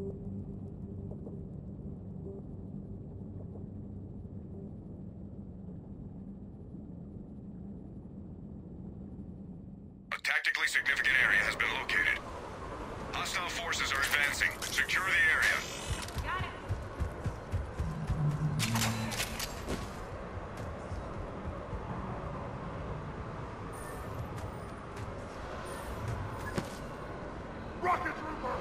A tactically significant area has been located. Hostile forces are advancing. Secure the area. Got it. Rocket trooper!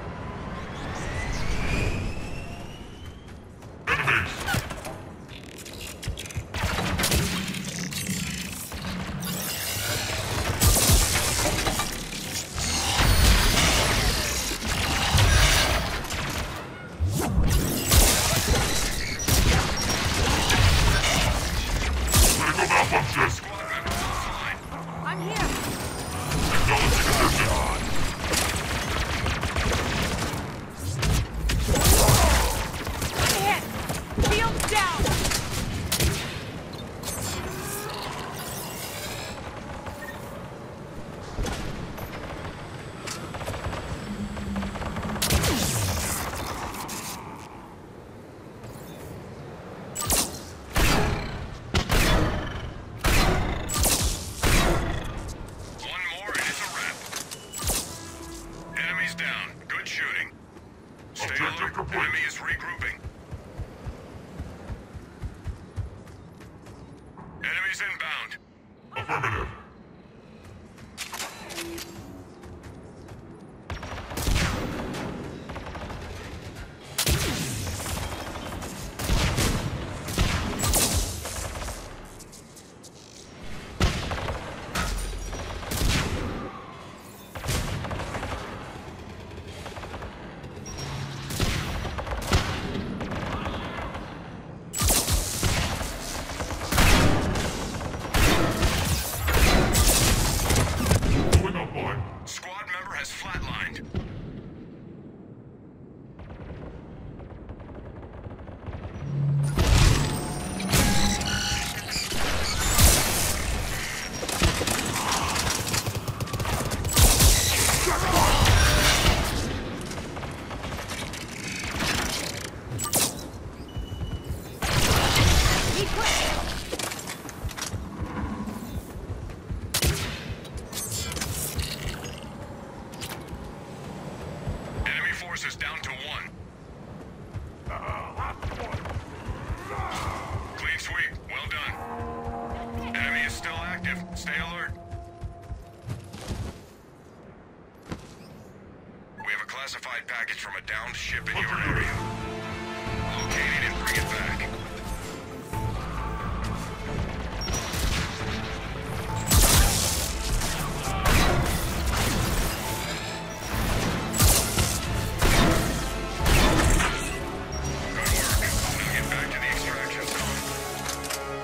I'm here. Hit. Shields down. One more and it's a wrap. Enemies down. Good shooting. Stay alert. Enemy is regrouping. Enemies inbound. Affirmative. Going up, boy. Squad member has flatlined. Keep pushing. Enemy forces down to one. Clean sweep. Well done. Enemy is still active. Stay alert. We have a classified package from a downed ship in your area. Locate it and bring it back. Good work. Now get back to the extraction zone.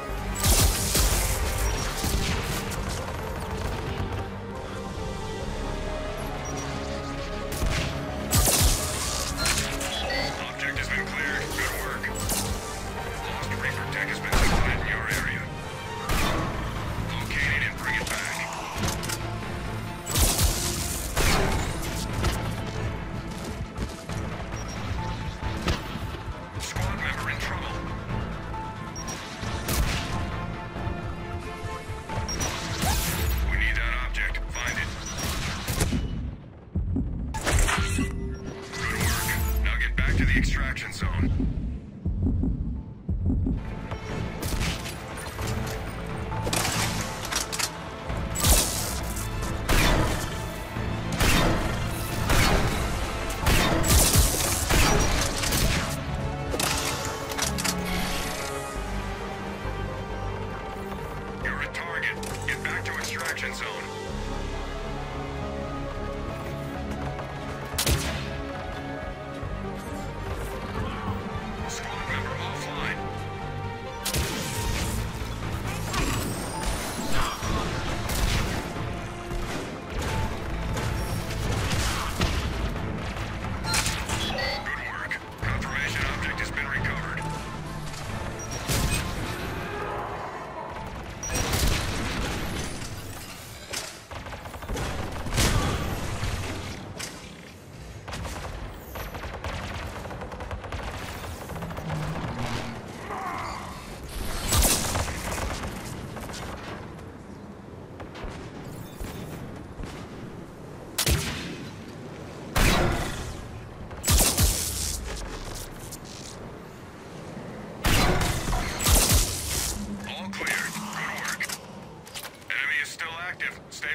Object has been cleared. Good work.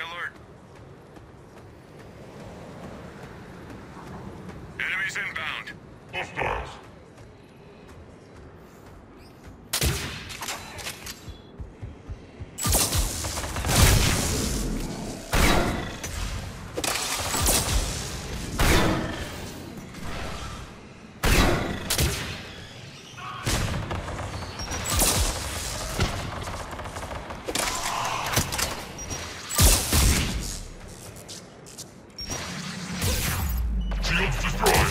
alert. Enemies inbound. Hostiles. Shields destroyed.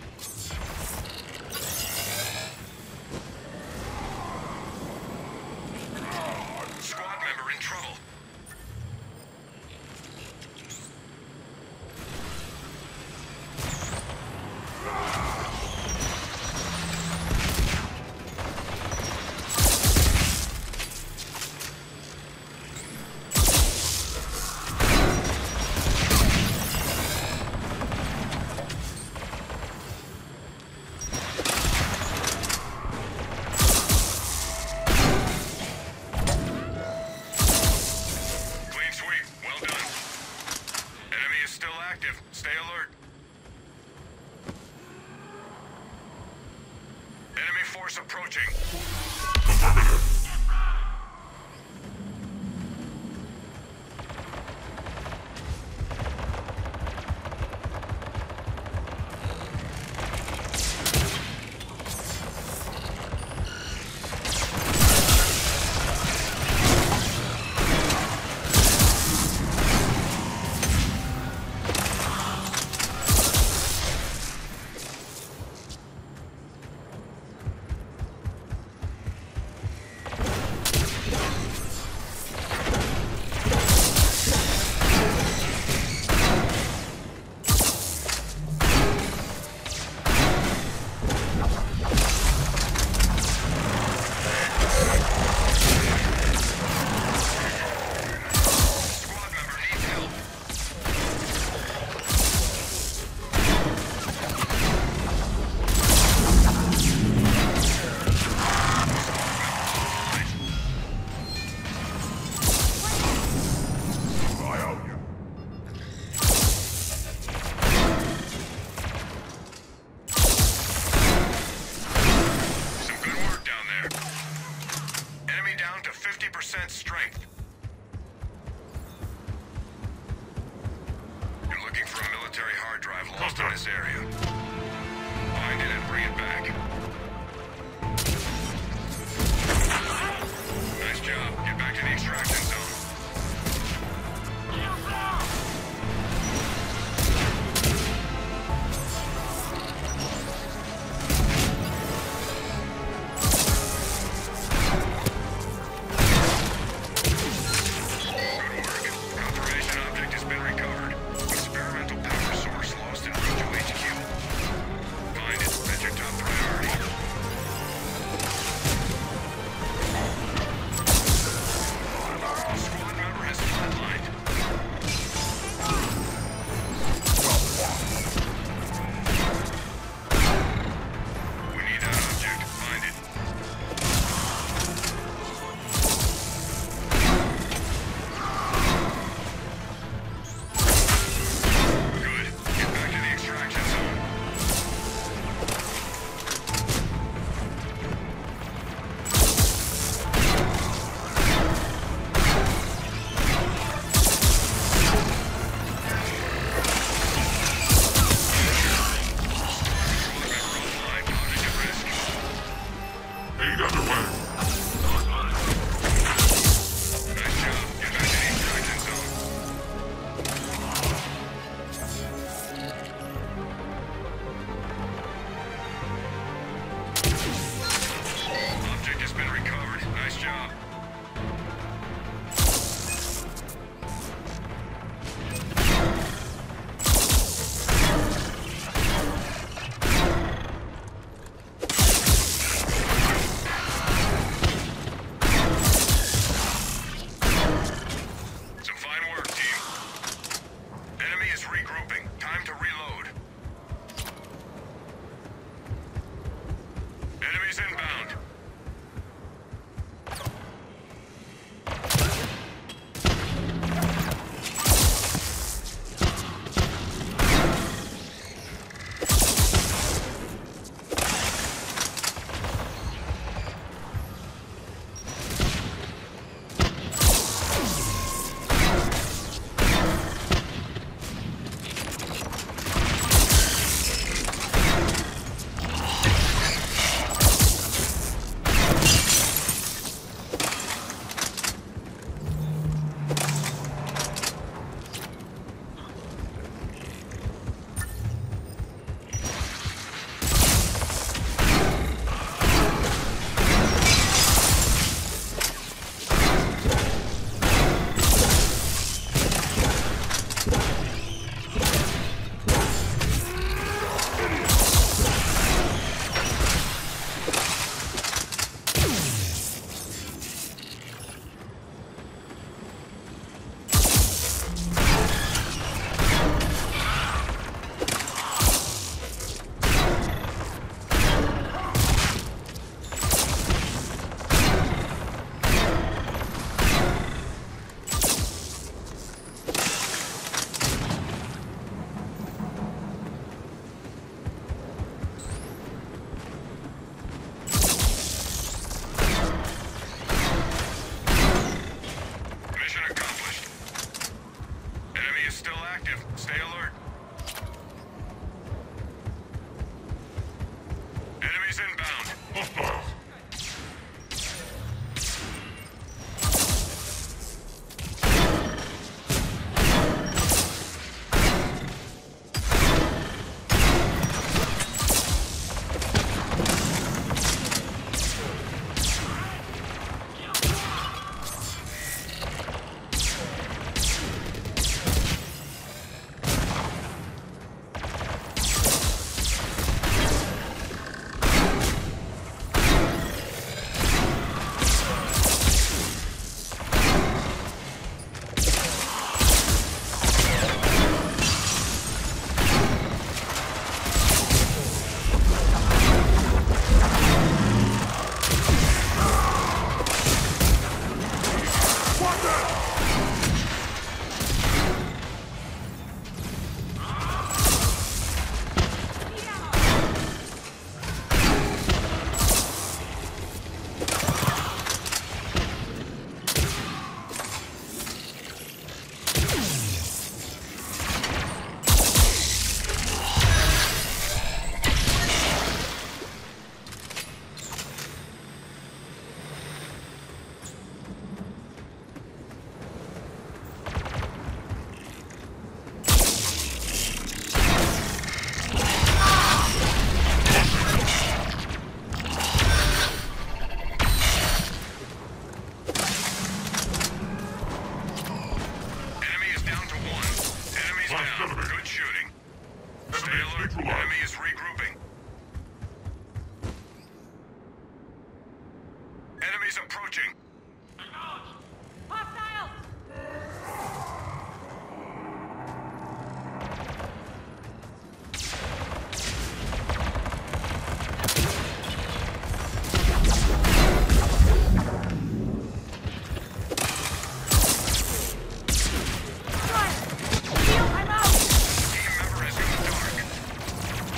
Squad member in trouble. Clean sweep. Well done. Enemy is still active. Stay alert. Enemy force approaching. Affirmative. Squad member needs help. I owe you. Some good work down there. Enemy down to 50% strength. You're looking for a military hard drive lost in this area. Find it and bring it back. Nice job. Get back to the extraction zone. Good work. Confirmation object has been recovered. Experimental power source lost en route to HQ. Find it. That's your top priority. Squad member has flatlined. We need that object. Find it. Good. Get back to the extraction zone. Offline. Object at risk. Aid underway. Nice job. Get back to the extraction zone. Object has been recovered. Nice job. Some fine work, team. Enemy is regrouping. Time to reload. Enemies inbound. active. Stay alert. Enemies inbound. Hostiles. Enemy is down to one. Enemies down. Good shooting. Stay alert. Enemy is regrouping. Enemies approaching. Hostile! Run! Heal, I'm out! Team member has gone dark.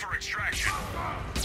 for extraction.